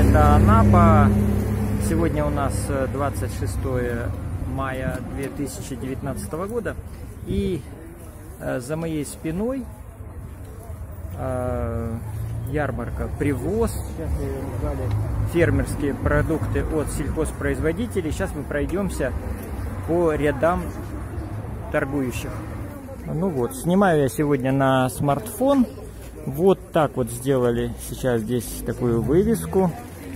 это Анапа. Сегодня у нас 26 мая 2019 года. И за моей спиной ярмарка «Привоз». Сейчас ее назвали фермерские продукты от сельхозпроизводителей. Сейчас мы пройдемся по рядам торгующих. Ну вот, снимаю я сегодня на смартфон. Вот так вот сделали сейчас здесь такую вывеску.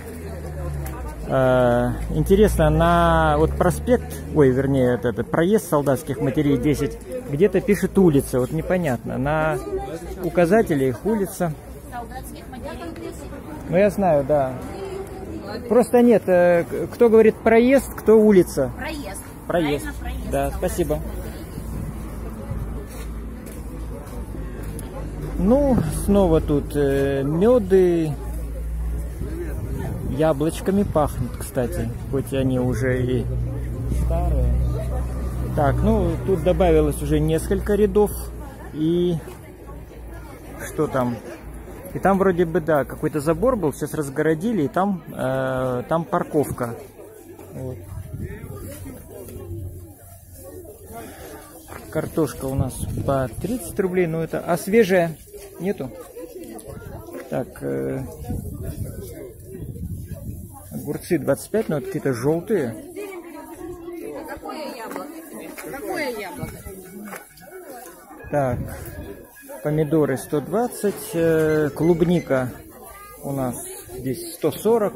Интересно, на вот проспект, ой, вернее, это проезд Солдатских матерей 10, где-то пишет улица, вот непонятно. На указателе их улица. Ну, я знаю, да. Просто нет, кто говорит проезд, кто улица. Проезд. Проезд. Проезд. Да, спасибо. Ну, снова тут меды, яблочками пахнут, кстати, хоть они уже и старые. Так, ну, тут добавилось уже несколько рядов, и что там? И там вроде бы, да, какой-то забор был, сейчас разгородили, и там, там парковка. Вот. Картошка у нас по 30 рублей, но это... А свежая нету? Так, огурцы 25, но это какие-то желтые. Какое яблоко? Какое яблоко? Так, помидоры 120, клубника у нас здесь 140.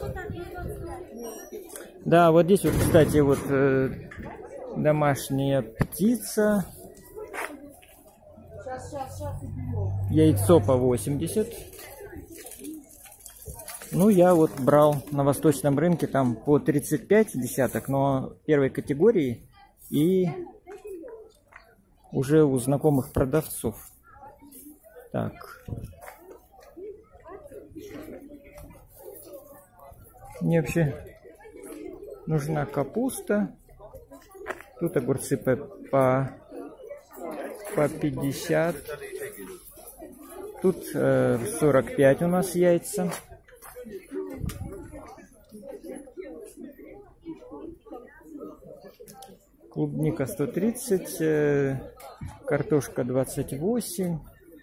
Да, вот здесь вот, кстати, вот домашняя птица. Яйцо по 80. Ну, я вот брал на восточном рынке там по 35 десяток, но первой категории и уже у знакомых продавцов. Так. Мне вообще нужна капуста. Тут огурцы по 50. Тут 45 у нас яйца. Клубника 130, картошка 28.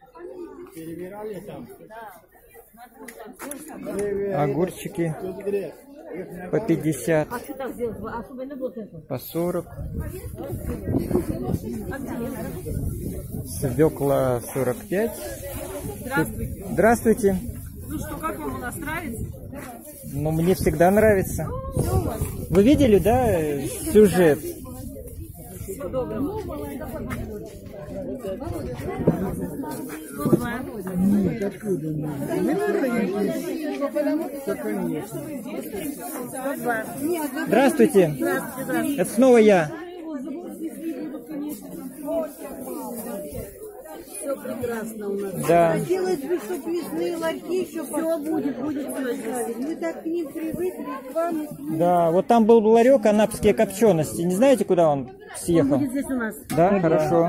Огурчики по 50, по 40. Свекла 45. Здравствуйте. Здравствуйте. Ну что, как вам у нас нравится? Ну, мне всегда нравится. Вы видели, да, сюжет? Всего доброго. Здравствуйте. Это снова я. Все прекрасно у нас. Да. Хотелось бы, чтобы мясные ларьки еще все будет все. Мы так к ним привыкли, к вам. Да, вот там был ларек «Анапские копчености». Не знаете, куда он съехал? Он будет здесь у нас. Да, хорошо.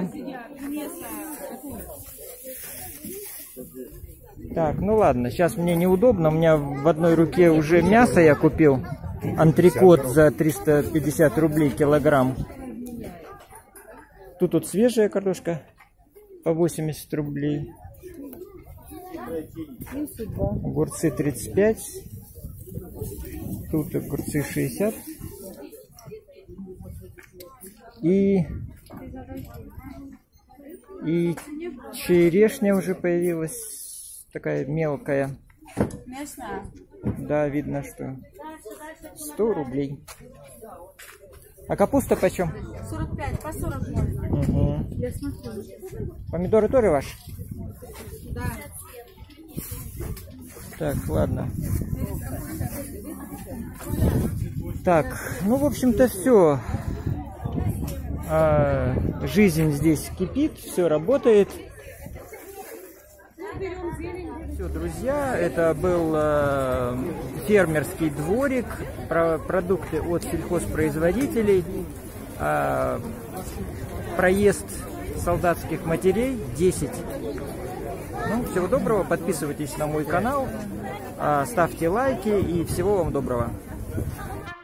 Так, ну ладно, сейчас мне неудобно. У меня в одной руке уже мясо я купил. Антрекот за 350 рублей килограмм. Тут вот свежая картошка по 80 рублей. Огурцы 35. Тут огурцы 60. И черешня уже появилась. Такая мелкая. Местная? Да, видно, что 100 рублей. А капуста почем? 45, по 40 можно. Угу. Я смотрю. Помидоры тоже ваши? Да. Так, ладно. Так, ну, в общем-то, все. Жизнь здесь кипит, все работает. Все, друзья, это был фермерский дворик, продукты от сельхозпроизводителей, проезд Солдатских матерей 10. Ну, всего доброго, подписывайтесь на мой канал, ставьте лайки и всего вам доброго.